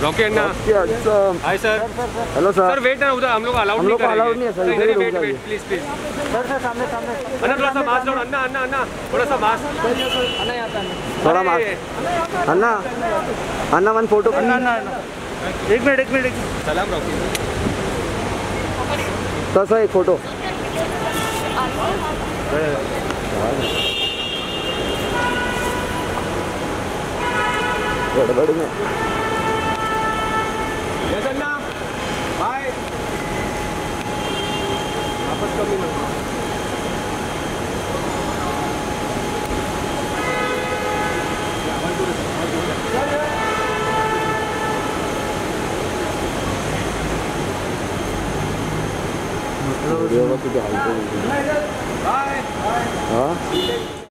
Rocky Anna, hi sir. Hello sir. Sir wait ना, उधर हम लोग अलाउड नहीं करेंगे। अलाउड नहीं है सर। नहीं wait wait please please. Sir sir सामने सामने। अन्ना थोड़ा सा मास्क लो, अन्ना अन्ना अन्ना थोड़ा सा मास्क। अन्ना यहाँ पे थोड़ा mask. Anna Anna one photo. Anna एक मिनट। सलाम रॉकी सर एक फोटो। गड़बड़ में बाय वापस कभी ना। वीडियो में कुछ हाल तो नहीं। बाय। हाँ